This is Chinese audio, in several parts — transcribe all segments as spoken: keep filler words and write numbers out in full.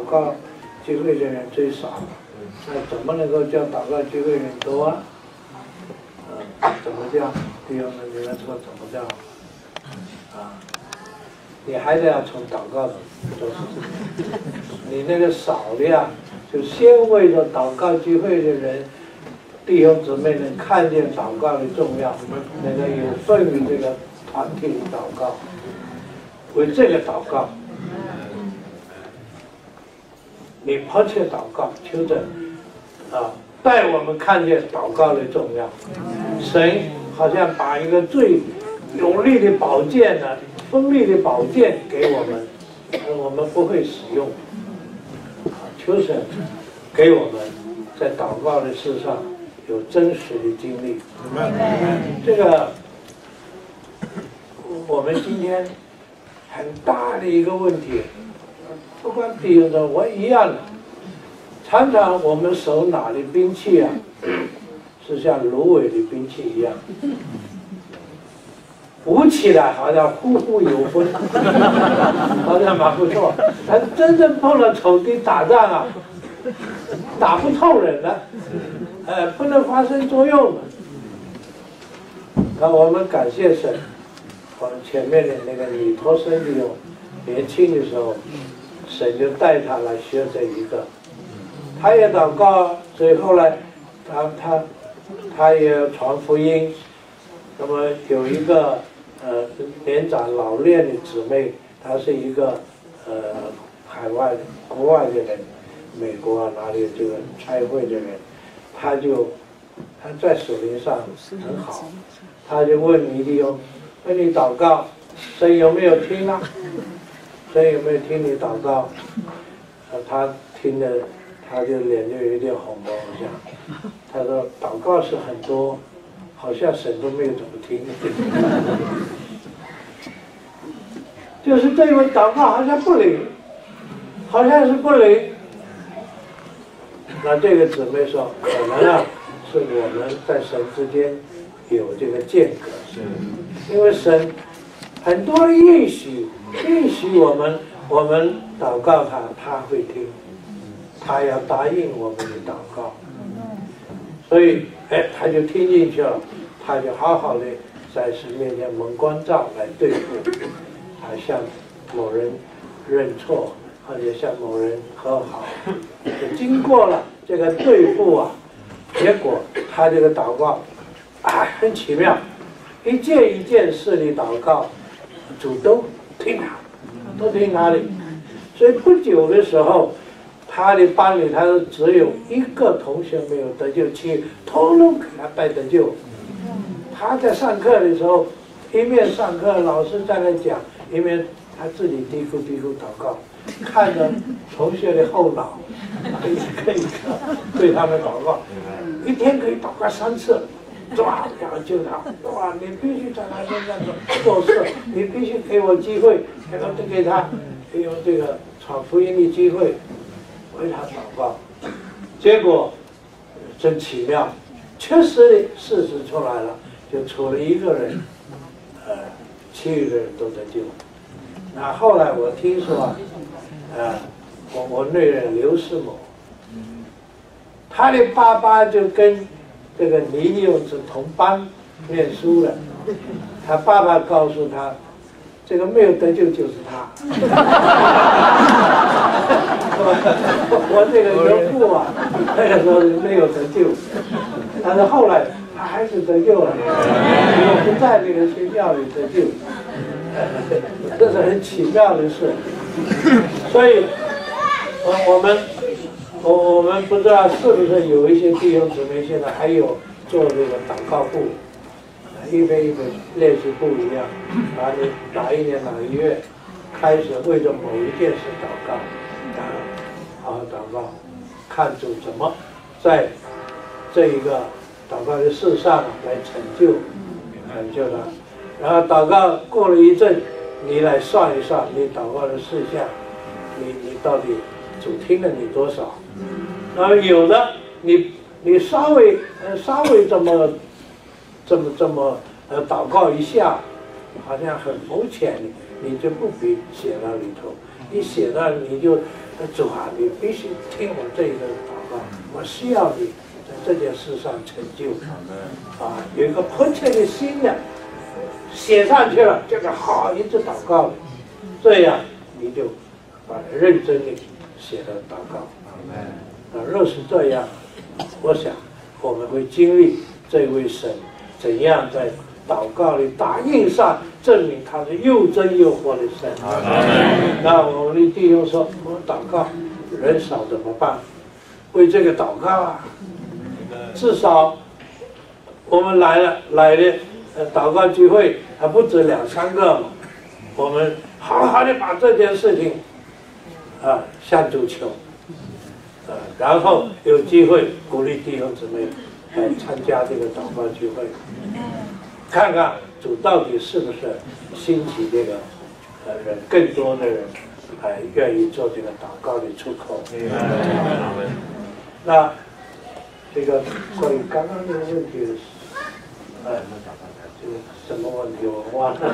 告聚会的人最少，那怎么能够叫祷告聚会人多啊？嗯，怎么叫？弟兄们，你们说怎么叫？啊，你还得要从祷告做事。你那个少量，就先为着祷告聚会的人，弟兄姊妹能看见祷告的重要，那个有份于这个团体的祷告，为这个祷告。你迫切祷告，求着啊，带我们看见祷告的重要。神好像把一个最有力的宝剑呢、啊，锋利的宝剑给我们，而我们不会使用。啊，求神给我们在祷告的事上有真实的经历。这个我们今天很大的一个问题。不管弟兄的，我一样的。常常我们手拿的兵器啊，是像芦苇的兵器一样，舞起来好像呼呼有风，好像蛮不错。但真正碰了仇敌打仗啊，打不透人了，呃，不能发生作用的。那我们感谢神，我们前面的那个女托生弟兄，年轻的时候。神就带他来学这一个，他也祷告，所以后来他他他也传福音。那么有一个呃年长老练的姊妹，她是一个呃海外国外的人，美国啊哪里这个差会的人，他就他在属灵上很好，他就问你弟兄，问你祷告，神有没有听啊？神有没有听你祷告？呃，他听了，他就脸就有点红了，好像。他说祷告是很多，好像神都没有怎么听。就是这位祷告好像不灵，好像是不灵。那这个姊妹说，可能啊，是我们在神之间有这个间隔，因为神很多的应许。允许我们，我们祷告他，他会听，他要答应我们的祷告，所以，哎，他就听进去了，他就好好的在神面前蒙光照来对付，啊，向某人认错，或者向某人和好，就经过了这个对付啊，结果他这个祷告，啊，很奇妙，一件一件事的祷告，主都听他，都听他的，所以不久的时候，他的班里他只有一个同学没有得救，其余通通给他带得救。他在上课的时候，一面上课老师在那讲，一面他自己嘀咕嘀咕祷告，看着同学的后脑，一个一个对他们祷告，一天可以祷告三次。抓要救他，哇！你必须在他身上做事，你必须给我机会，给他给他有这个传福音的机会，为他祷告。结果真奇妙，确实的事实出来了，就除了一个人，呃，其余的人都得救。那后来我听说啊，呃，我我那人刘世某，他的爸爸就跟这个倪幼是同班念书的，他爸爸告诉他，这个没有得救就是他。我这个岳父啊，那个时候没有得救，但是后来他还是得救了，我不在这个学校里得救，这是很奇妙的事。所以，呃，我们。我我们不知道是不是有一些弟兄姊妹现在还有做这个祷告簿，一本一本练习簿一样，然后你哪一年哪一月开始为着某一件事祷告，啊，好好祷告，看主怎么在这一个祷告的事上来成就成就他，然后祷告过了一阵，你来算一算你祷告的事项，你你到底主听了你多少？然后有的你你稍微呃稍微这么这么这么呃祷告一下， 好像很肤浅的，你就不必写到里头。一写到你就主啊，你必须听我这个祷告，我需要你在这件事上成就。啊，有一个迫切的心呀，写上去了，这个好一直祷告的，这样你就把它认真的写了祷告。啊，若是这样，我想我们会经历这位神怎样在祷告里打印上证明他是又真又活的神。那我们的弟兄说，我们祷告人少怎么办？为这个祷告啊，至少我们来了来的呃祷告聚会还不止两三个嘛，我们好好的把这件事情啊向主求，呃，然后有机会鼓励弟兄姊妹来参加这个祷告聚会，看看主到底是不是兴起这个呃人，更多的人还、呃、愿意做这个祷告的出口。那这个关于刚刚那个问题，呃，这个什么问题我忘了。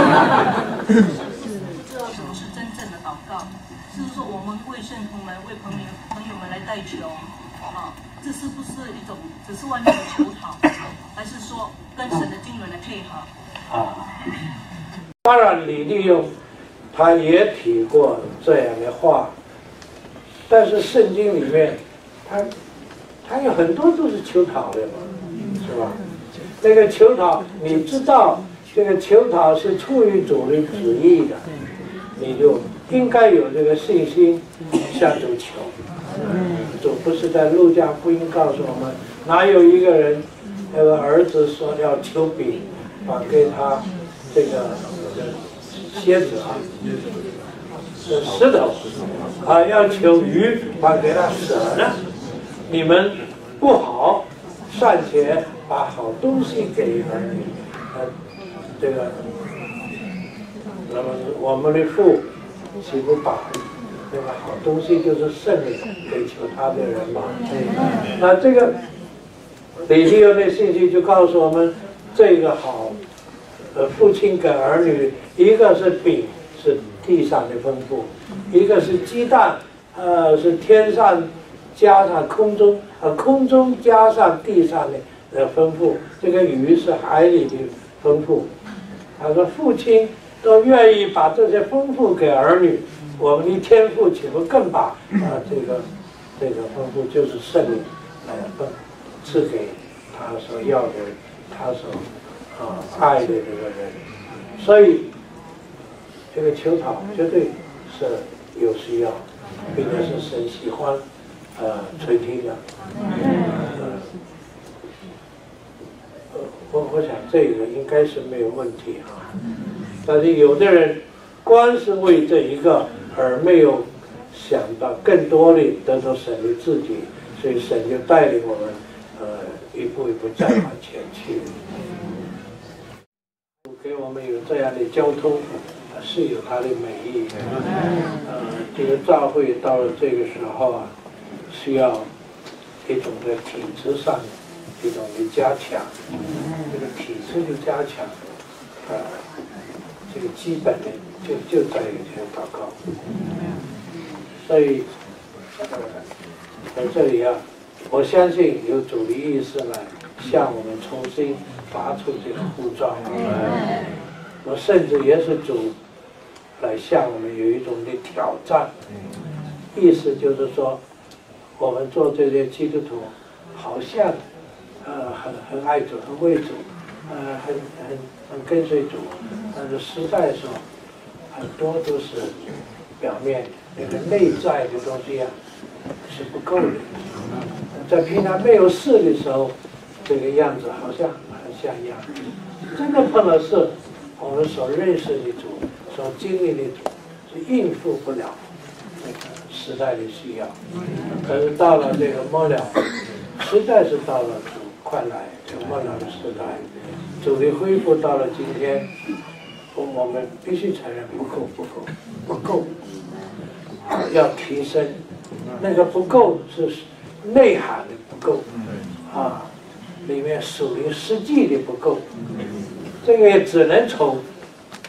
这什么是真正的祷告？是说我们为圣徒们、为朋友朋友们来代求啊？这是不是一种只是外面的求讨，还是说跟神的经纶来配合？ 啊，当然李利用他也提过这样的话，但是圣经里面他他有很多都是求讨的嘛，是吧？那个求讨，你知道这个求讨是出于主的旨意的，你就应该有这个信心向主求。主不是在路加福音告诉我们，哪有一个人那个儿子说要求饼，把给他这个蝎子啊，石头啊，要求鱼，把给他蛇呢？你们不好，善且把好东西给儿女，呃，这个，那么我们的父岂不把那个好东西就是圣灵给求他的人嘛？那这个李利用的信息就告诉我们，这个好，呃，父亲给儿女，一个是饼，是地上的丰富；一个是鸡蛋，呃，是天上加上空中，呃，空中加上地上的呃丰富。这个鱼是海里的丰富。他说，父亲都愿意把这些丰富给儿女。我们的天父岂不更把啊、呃、这个这个丰富就是圣灵来分赐给他所要的，他所啊、呃、爱的这个人，所以这个求讨绝对是有需要，并且是神喜欢呃垂听的。呃，我我想这个应该是没有问题啊，但是有的人光是为这一个而没有想到更多的得到神的自己，所以神就带领我们，呃，一步一步再往前去。给我们有这样的交通，是有它的美意。呃，这个教会到了这个时候啊，需要一种的体制上一种的加强，这个体制的加强，呃，这个基本的。就就在于这个祷告，所以呃，在这里啊，我相信有主的意思来向我们重新发出这个呼召。我甚至也是主来向我们有一种的挑战，意思就是说，我们做这些基督徒，好像呃很很爱主，很为主，呃很很很跟随主，但是实在说。很多都是表面那个内在的东西啊是不够的，在平常没有事的时候，这个样子好像很像样，真的碰到事，我们所认识的主、所经历的主是应付不了那个时代的需要。可是到了这个末了，实在是到了主快来这个末了的时代，主的恢复到了今天。我们必须承认不够，不够，不够，要提升。那个不够是内涵的不够，啊，里面属灵实际的不够。这个也只能从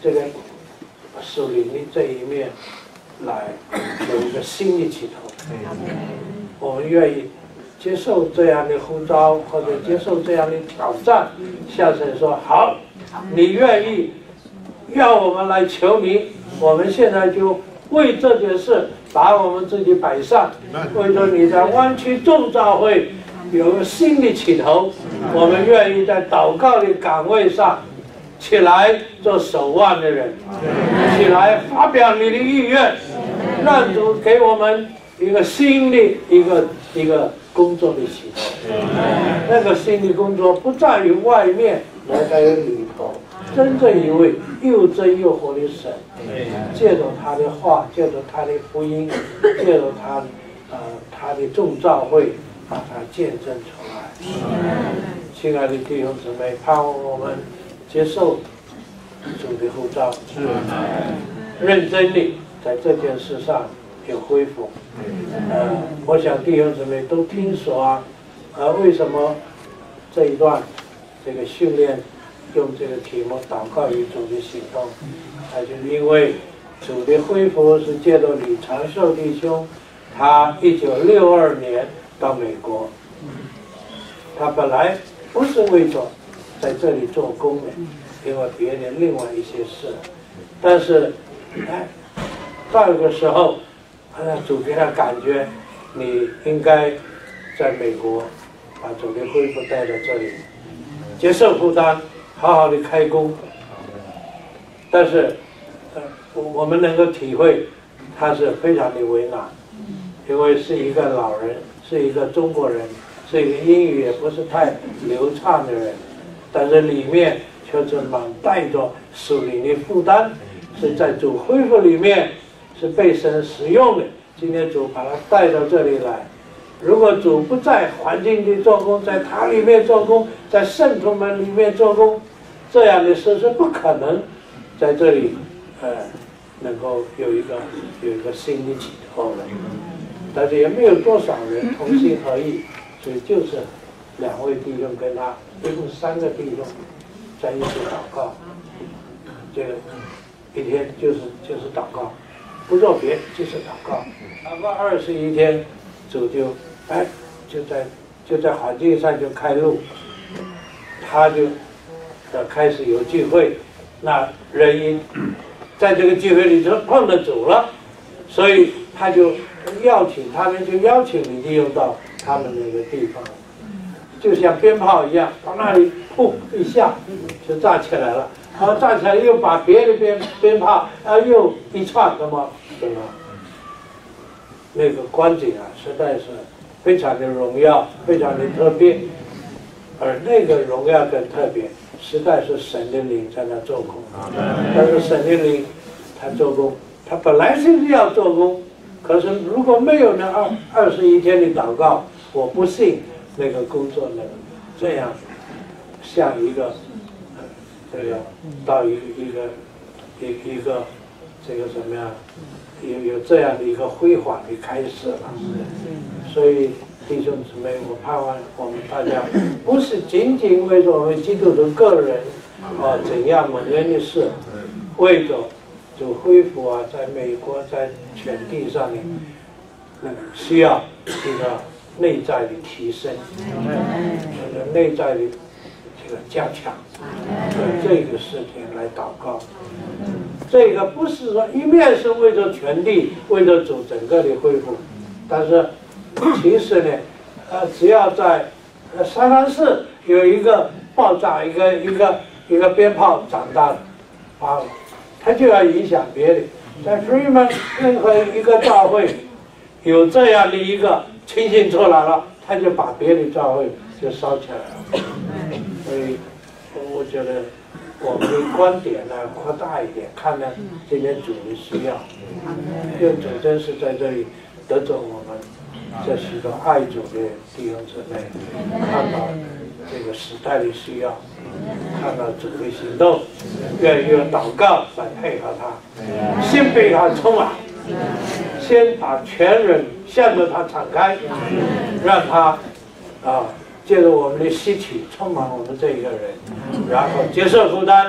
这个属灵的这一面来有一个新的起头。我们愿意接受这样的呼召，或者接受这样的挑战。向神说：“好，你愿意要我们来求你，我们现在就为这件事把我们自己摆上，为着你在湾区众召会有个新的起头，我们愿意在祷告的岗位上起来做守望的人，起来发表你的意愿，让主给我们一个新的一个一个工作的起头。那个新的工作不在于外面，而在于里头。真正一位又真又活的神，借着他的话，借着他的福音，借着他呃他的众召会，把它见证出来。亲爱的弟兄姊妹，盼望我们接受主的呼召，认真的在这件事上有恢复。呃，我想弟兄姊妹都听说啊，呃，为什么这一段这个训练用这个题目祷告与主的行动，那就是因为主的恢复是借着李长寿弟兄，他一九六二年到美国，他本来不是为着在这里做工的，因为别的另外一些事，但是哎，到一个时候，呃，主给他感觉你应该在美国把主的恢复带到这里，接受负担，好好的开工。但是，呃，我们能够体会他是非常的为难，因为是一个老人，是一个中国人，是一个英语也不是太流畅的人，但是里面却是满带着属灵的负担，是在主恢复里面是被神使用的。今天主把他带到这里来，如果主不在环境里做工，在他里面做工，在圣徒们里面做工，这样的事是不可能在这里呃能够有一个有一个新的起头的。但是也没有多少人同心合意，所以就是两位弟兄跟他，一共三个弟兄在一起祷告，这个一天就是就是祷告，不做别就是祷告。祷告二十一天，主就哎就在就在环境上就开路，他就呃开始有聚会，那人一在这个聚会里头碰到主了，所以他就邀请他们，就邀请你利用到他们那个地方，就像鞭炮一样，到那里砰一下就炸起来了，然后炸起来又把别的鞭鞭炮啊又一串，那么什么那个光景啊，实在是非常的荣耀，非常的特别。而那个荣耀跟特别，实在是神的灵在那做工。但是神的灵他做工，他本来是要做工，可是如果没有那二二十一天的祷告，我不信那个工作能这样像一个呃这个到一一个一一个这个什么呀，有有这样的一个辉煌的开始了。所以弟兄姊妹，我盼望我们大家不是仅仅为着我们基督徒个人啊怎样蒙恩的事，为着就恢复啊，在美国在全地上的那个需要一个内在的提升，这个内在的这个加强，为这个事情来祷告。这个不是说一面是为着全地，为着主整个的恢复，但是其实呢，呃，只要在呃三藩市有一个爆炸，一个一个一个鞭炮长大了，啊，它就要影响别的。在 Freeman 任何一个教会有这样的一个情形出来了，他就把别的教会就烧起来了。所以我觉得我们的观点呢扩大一点，看呢今天主的需要，愿主真是在这里得着我们这许多爱主的弟兄姊妹，看到这个时代的需要，看到主的行动，愿意用祷告来配合他，先被他充满，先把全人向着他敞开，让他啊借着我们的吸取充满我们这一个人，然后接受负担，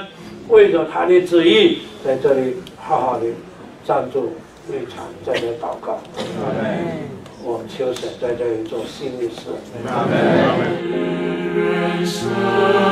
为着他的旨意，在这里好好的站住立场，在这祷告。我们求神在这里做新的事。